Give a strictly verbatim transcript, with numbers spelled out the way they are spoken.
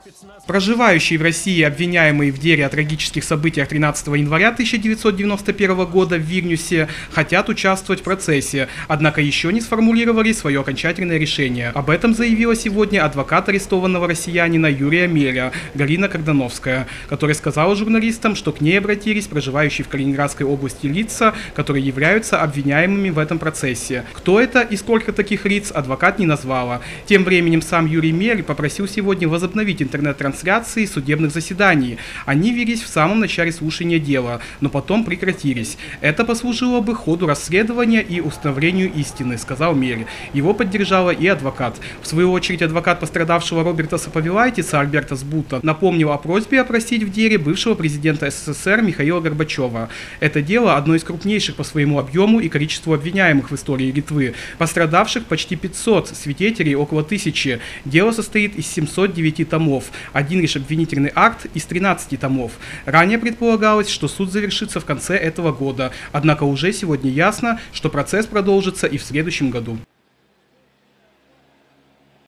Проживающие в России обвиняемые в деле о трагических событиях тринадцатого января тысяча девятьсот девяносто первого года в Вильнюсе хотят участвовать в процессе, однако еще не сформулировали свое окончательное решение. Об этом заявила сегодня адвокат арестованного россиянина Юрия Меля Галина Кардановская, которая сказала журналистам, что к ней обратились проживающие в Калининградской области лица, которые являются обвиняемыми в этом процессе. Кто это и сколько таких лиц, адвокат не назвала. Тем временем сам Юрий Мель попросил сегодня возобновить интернет-трансляцию трансляции судебных заседаний. Они велись в самом начале слушания дела, но потом прекратились. Это послужило бы ходу расследования и установлению истины, сказал Мель. Его поддержала и адвокат. В свою очередь адвокат пострадавшего Роберта Саповилайтиса Альберта Сбута напомнил о просьбе опросить в деле бывшего президента СССР Михаила Горбачева. Это дело одно из крупнейших по своему объему и количеству обвиняемых в истории Литвы. Пострадавших почти пятьсот, свидетелей около тысячи. Дело состоит из семисот девяти томов. Один лишь обвинительный акт из тринадцати томов. Ранее предполагалось, что суд завершится в конце этого года, однако уже сегодня ясно, что процесс продолжится и в следующем году.